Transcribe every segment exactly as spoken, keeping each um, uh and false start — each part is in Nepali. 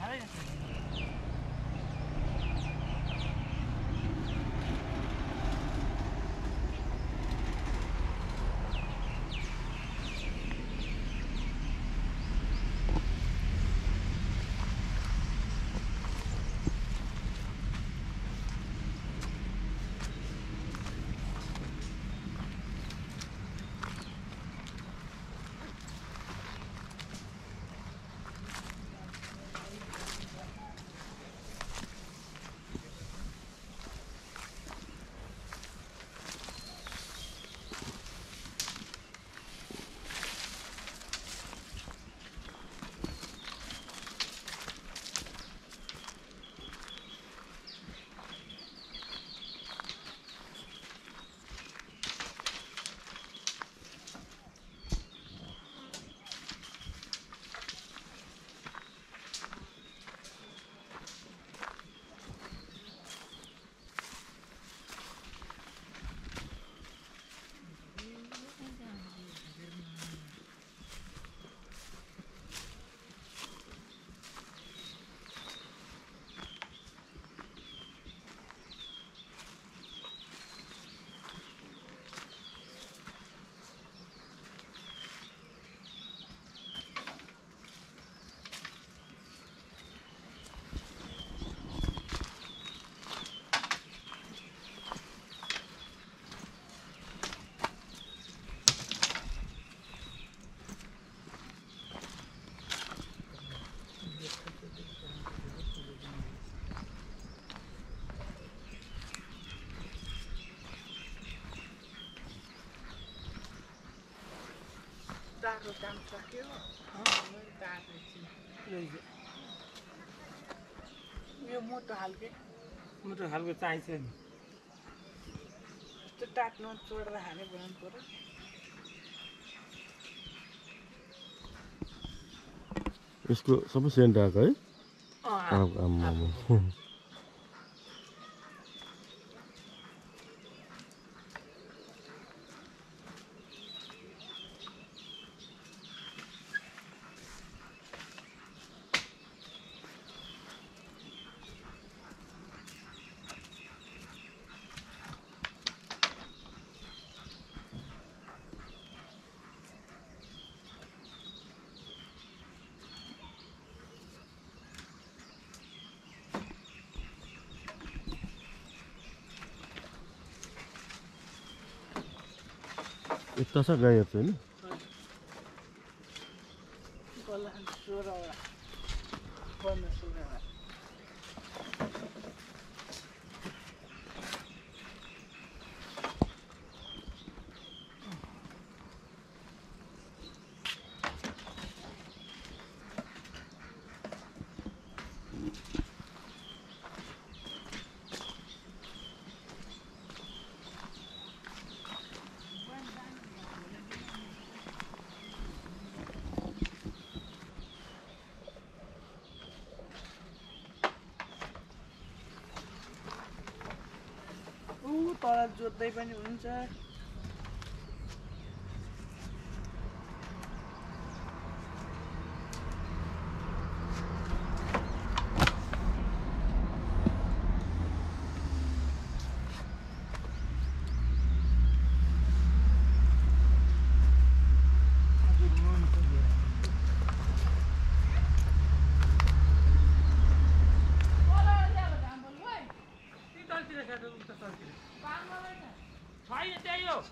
है दारो काम सक्यो यो मोटो खालके मोटो खालको चाहिन्छ नि त्यो टाट्नु चोडेर खाने बनाउनु पर्यो यसको सबै सेन्ट आएको है आम्मा यता छ गाईहरू चाहिँ बल्ल सोह्रवटा पन्ध्र सोह्रवटा तल जोत्दै पनि हुन्छ छैन त्यही हो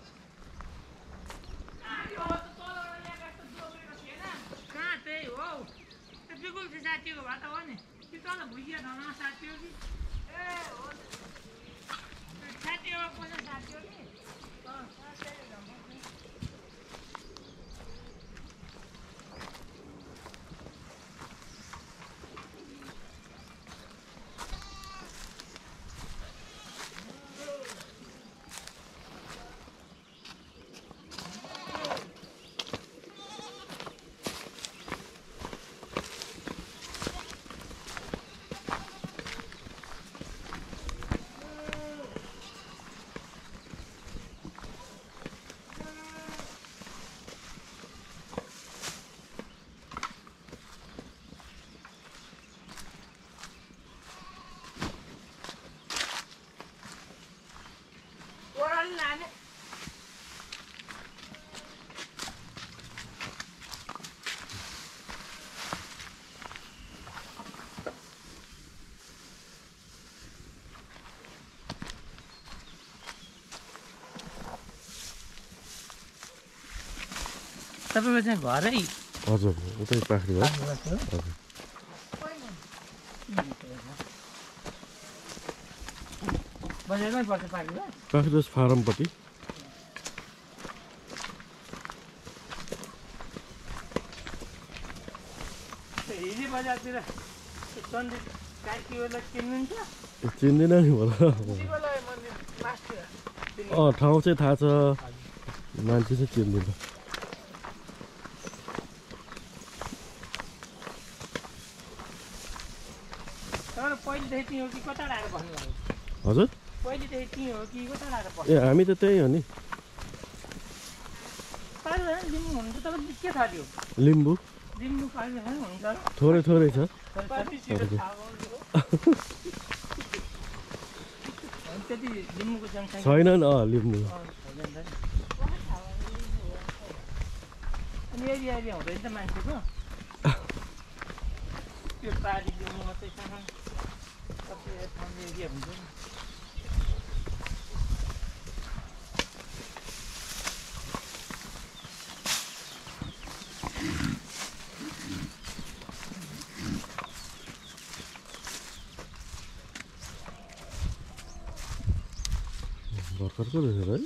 कहाँ त्यही हो त्यो बिल्कुल चाहिँ साथीको भए त हो नि कि तल भुइँया ठाउँमा साथी हो कि ए हो साथी हो पैसा साथी हो कि तपाईँको चाहिँ घरै हजुर उतै पाखरी हो हजुर बजारमै पर्छ पाखरी पाखरी फारमपट्टि हिली बजारतिर सन्दीप कार्कीहरूलाई चिन्नुहुन्छ चिन्दिनँ नि होला शिवालय मन्दिर लास्टतिर अँ ठाउँ चाहिँ थाहा छ मान्छे चाहिँ चिन्दिनँ तर पहिलेदेखि त्यहीँ हो कि कता आएर बस्नुभयो हजुर पहिलेदेखि त्यहीँ हो कि कता आएर बस्नु ए हामी त त्यही हो नि पाल्नु लिम्बू हुनुहुन्छ तपाईँ के थाहा थियो लिम्बू लिम्बू पाल्नु हुन्छ थोरै थोरै छ त्यति लिम्बूको जनसङ्ख्या छैनन् अँ लिम्बू अनि एरिया एरिया हुँदैन त मान्छेको त्यो पारी लिम्बू मात्रै छ कति एरिया हुन्छ नि भर्खरको रहेछ है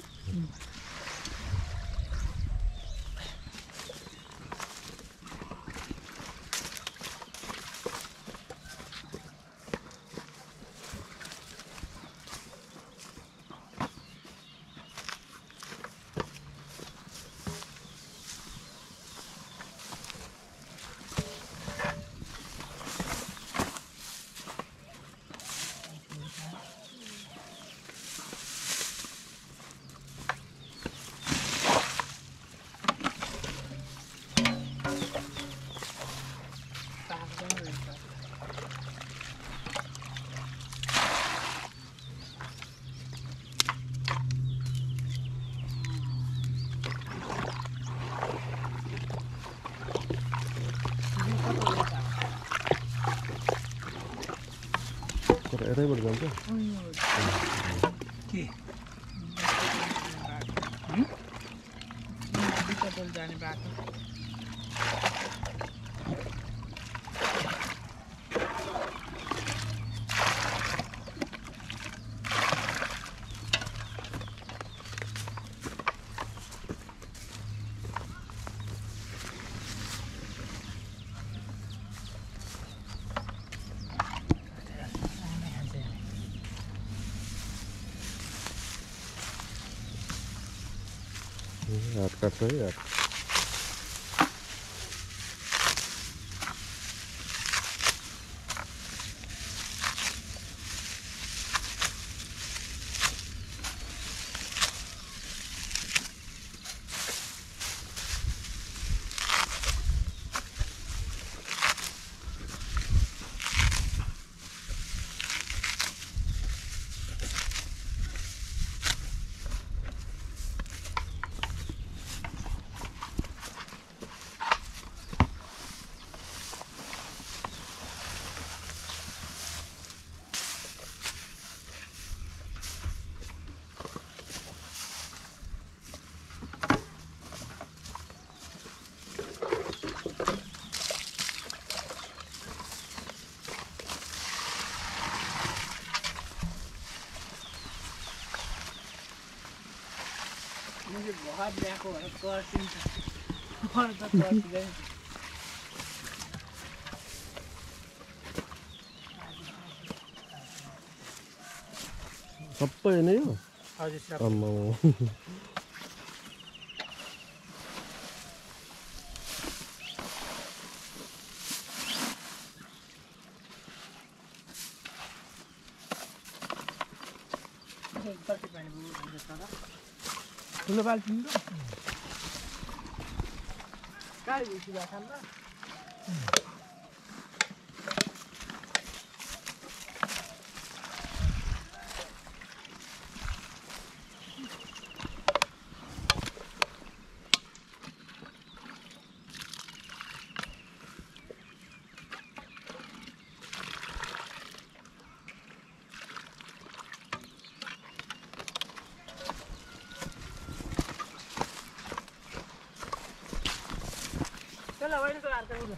तर यतैबाट जान्छ के बिटाटोल जाने बाटो हात काट्छ है हात मैले भगत ल्याएको भनेर पर्सिन्छ मलाई त पर्सिँदैन सबै नै हो हजुर सर आम्मा कति पानी हुन्छ तर ठुलो बाल्टी गाडी भुसी भएको नि त ल बहिनीको हात उठ्नु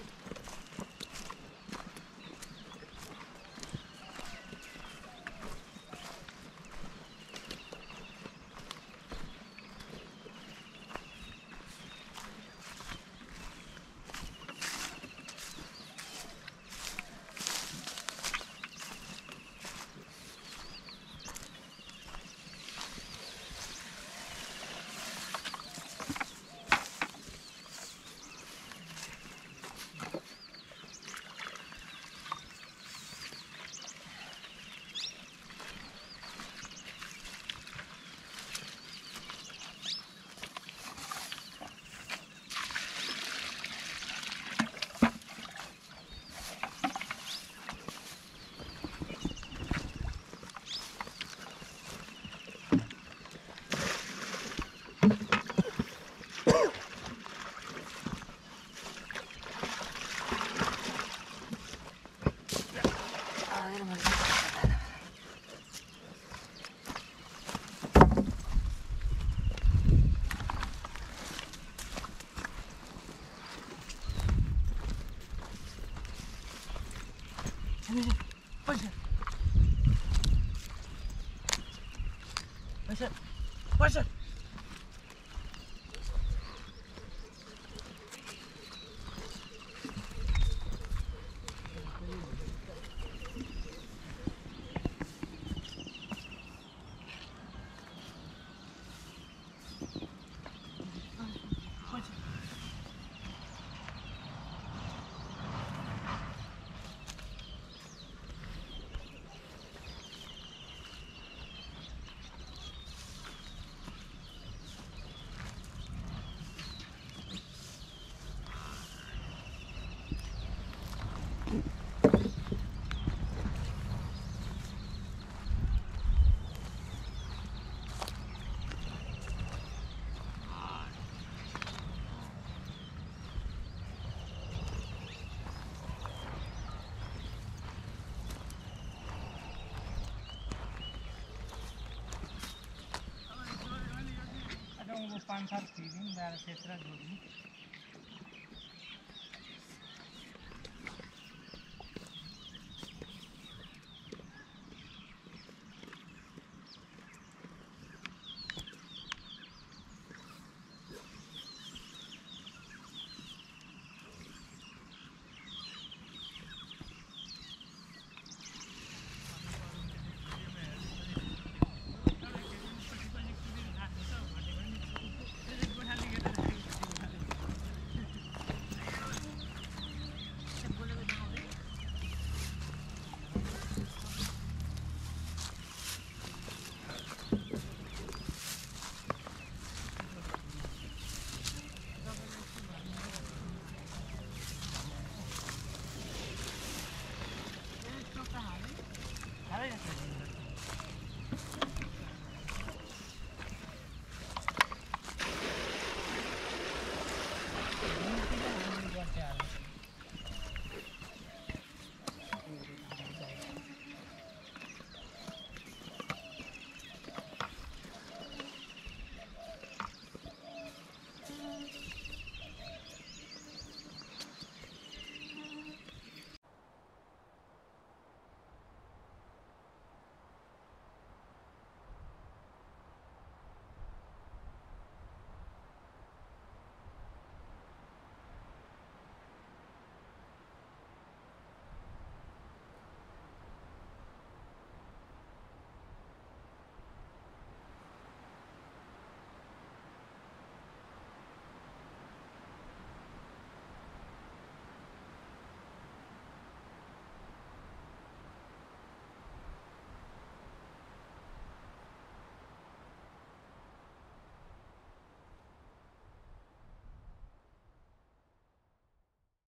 पैसा पैसा पैसा पाँच साल फीडिंग बारह क्षेत्र जोड़नी Ahora ya está.